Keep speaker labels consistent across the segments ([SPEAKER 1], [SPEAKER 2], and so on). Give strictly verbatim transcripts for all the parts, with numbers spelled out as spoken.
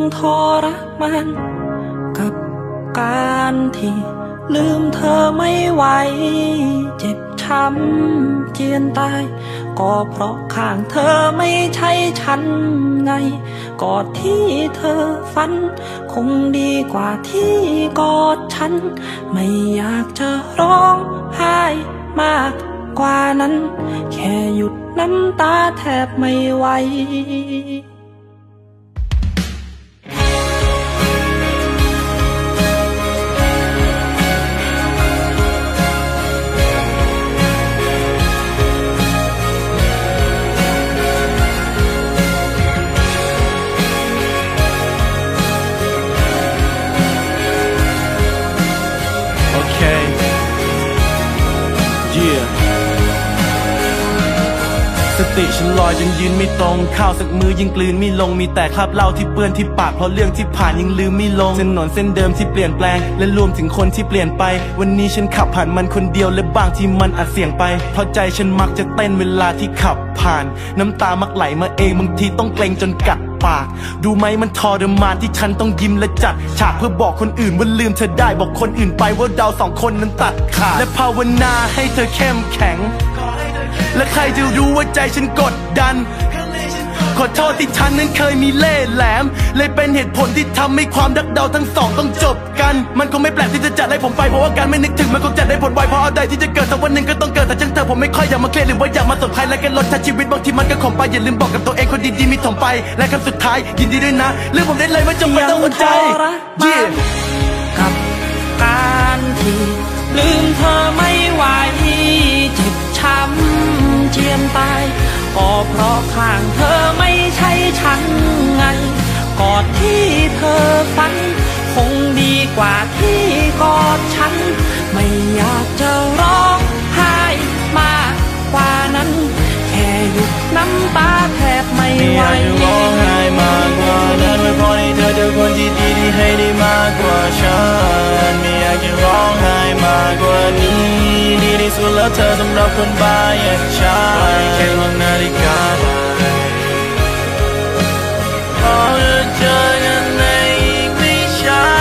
[SPEAKER 1] ทรมานกับการที่ลืมเธอไม่ไหวเจ็บช้ำเจียนตายก็เพราะข้างเธอไม่ใช่ฉันไงกอดที่เธอฝันคงดีกว่าที่กอดฉันไม่อยากจะร้องไห้มากกว่านั้นแค่หยุดน้ำตาแทบไม่ไหว
[SPEAKER 2] สติฉันลอยจนยืนไม่ตรงข้าวสักมือยิ่งกลืนไม่ลงมีแต่คราบเหล้าที่เปื้อนที่ปากเพราะเรื่องที่ผ่านยังลืมไม่ลงถนนเส้นเดิมที่เปลี่ยนแปลงและรวมถึงคนที่เปลี่ยนไปวันนี้ฉันขับผ่านมันคนเดียวและบางที่มันอาจเสี่ยงไปเพราะใจฉันมักจะเต้นเวลาที่ขับผ่านน้ำตามักไหลมาเองบางทีต้องเกรงจนกัดปากดูไหมมันทรมานที่ฉันต้องยิ้มและจัดฉากเพื่อบอกคนอื่นว่าลืมเธอได้บอกคนอื่นไปว่าเราสองคนนั้นตัดขาดและภาวนาให้เธอเข้มแข็งและใครจะรู้ว่าใจฉันกดดันขอโทษที่ฉันนั้นเคยมีเล่ห์แหลมเลยเป็นเหตุผลที่ทำให้ความรักเราทั้งสองต้องจบกันมันคงไม่แปลกที่จะจัดให้ผมไปเพราะว่าการไม่นึกถึงมันคงจัดได้ผลไวเพราะอะไรที่จะเกิดสักวันหนึ่งก็ต้องเกิดแต่ช่างเธอผมไม่ค่อยอยากมาเคลียร์หรือว่าอยากมาสนใจและกันลดทัชีวิตบางทีมันก็ขมไปอย่าลืมบอกกับตัวเองคนดีๆมีถมไปและคำสุดท้ายยินดีด้วยนะเรื่องผมได้เลยไม่จำเป็นต้องอดใจ
[SPEAKER 1] กับการที่ลืมเธอไม่ไหวเจ็บช้ำเจียนตายก็เพราะข้างเธอไม่ใช่ฉันไงกอดที่เธอฝันคงดีกว่าที่กอดฉันไม่อยากจะร้องไห้มากกว่านั้นแค่หยุดน้ำตาแทบไม่ไหว
[SPEAKER 2] ไม่อยากจะร้องไห้มากกว่านั้นไว้พอให้เธอเจอคนที่ดีที่ให้ได้มากกว่าฉันไม่อยากจะร้องไห้มากกว่านี้ดีที่สุดแล้วเธอสำหรับคนบ้าอย่างฉันแค่มองนาฬิกาพอจะเจอกันในอีกไม่ช้า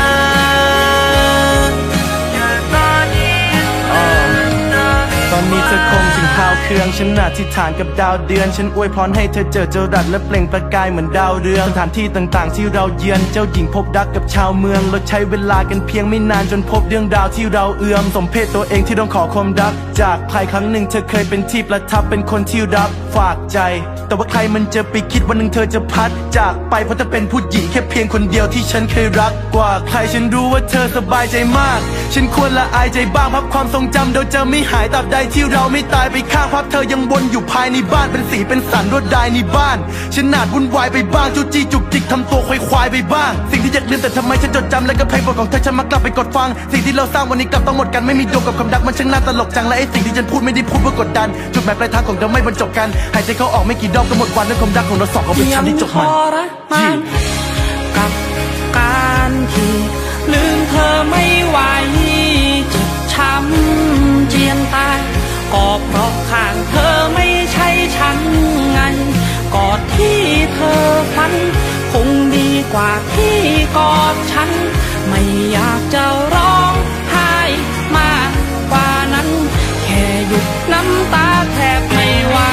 [SPEAKER 2] ตอนนี้เธอคงถึงข่าวเครื่องฉันอธิษฐานกับดาวเดือนฉันอวยพรให้เธอเจอเจ้ารัดและเปล่งประกายเหมือนดาวเรืองสถานที่ต่างๆที่เราเยือนเจ้าหญิงพบรักกับชาวเมืองเราใช้เวลากันเพียงไม่นานจนพบเรื่องราวที่เราเอื้อมสมเพศตัวเองที่ต้องขอความรักจากใครครั้งหนึ่งเธอเคยเป็นที่ประทับเป็นคนที่รับฝากใจแต่ว่าใครมันจะไปคิดวันหนึ่งเธอจะพัดจากไปเพราะเธอเป็นผู้หญิงแค่เพียงคนเดียวที่ฉันเคยรักกว่าใครฉันรู้ว่าเธอสบายใจมากฉันควรละอายใจบ้างพับความทรงจำโดยจะไม่หายตราบใดที่เราไม่ตายไปข้างภาพเธอยังวนอยู่ภายในบ้านเป็นสีเป็นสันรวดลายในบ้านฉันอาจวุ่นวายไปบ้างจู้จี้จุกจิกทำตัวควายควายไปบ้างสิ่งที่อยากลืมแต่ทำไมฉันจดจำและก็เพลงโปรดของเธอฉันมักกลับไปกดฟังสิ่งที่เราสร้างวันนี้กลับต้องหมดกันไม่มีโยงกับความรักมันช่างน่าตลกจังและไอ้สิ่งที่ฉันพูดไม่ได้พูดเพื่อกดดันจุดหมายปลายทางของเราไม่บรรจบกันหายใจเข้าออกไม่กี่รอบก็หมดวันและความรักของเราสองก็เป็นชั้นที่จบมัน
[SPEAKER 1] กับการที่ลืมเธอไม่ไหวเจ็บช้ำเจียนตายก็เพราะข้างเธอไม่ใช่ฉันไงกอดที่เธอฝันคงดีกว่าที่กอดฉันไม่อยากจะร้องไห้มากกว่านั้นแค่หยุดน้ำตาแทบไม่ไหว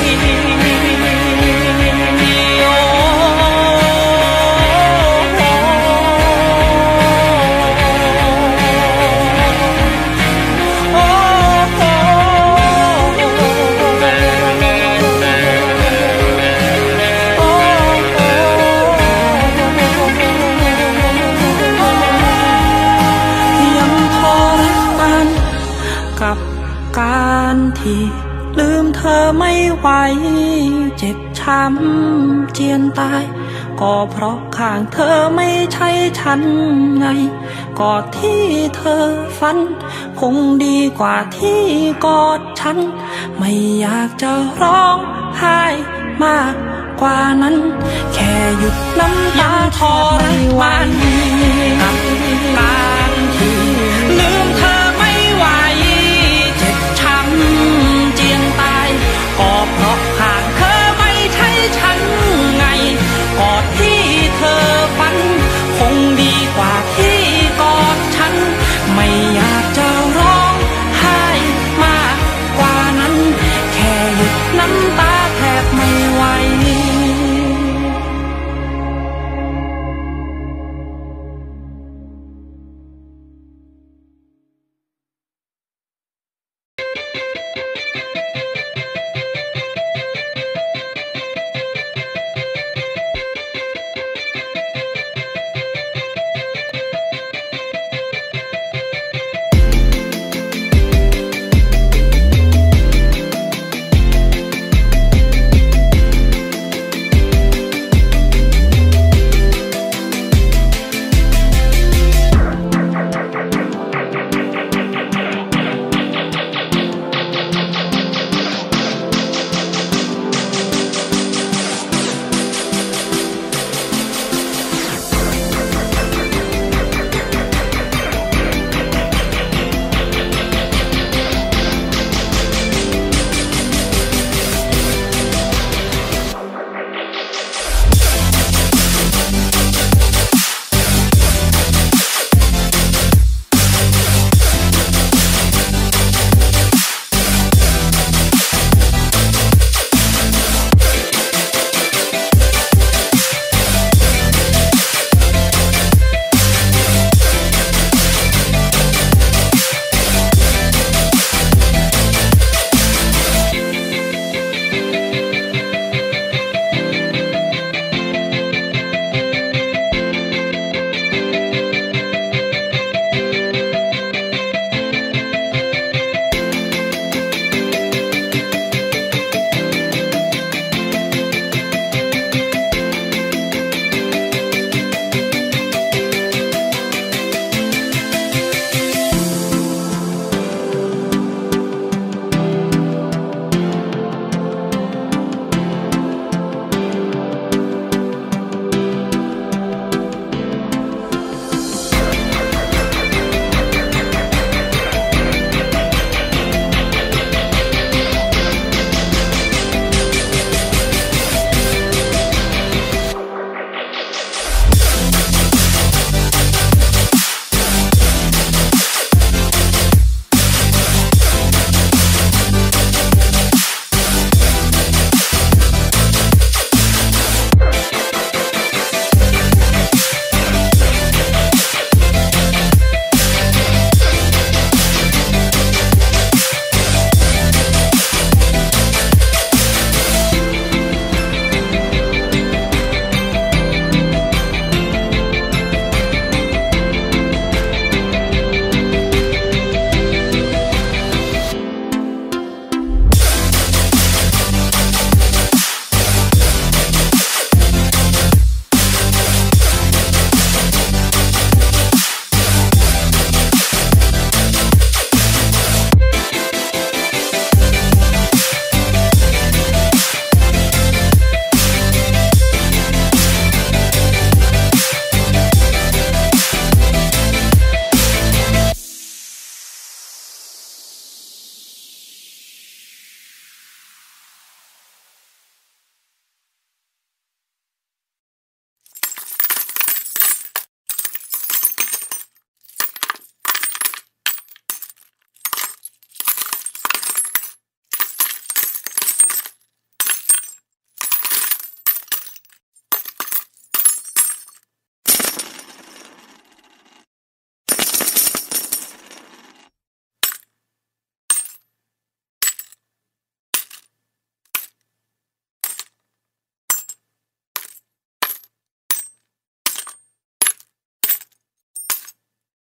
[SPEAKER 1] การที่ลืมเธอไม่ไหวเจ็บช้ำเจียนตายก็เพราะข้างเธอไม่ใช่ฉันไงกอดที่เธอฝันคงดีกว่าที่กอดฉันไม่อยากจะร้องไห้มากกว่านั้นแค่หยุดน้ำตาทรมานกับ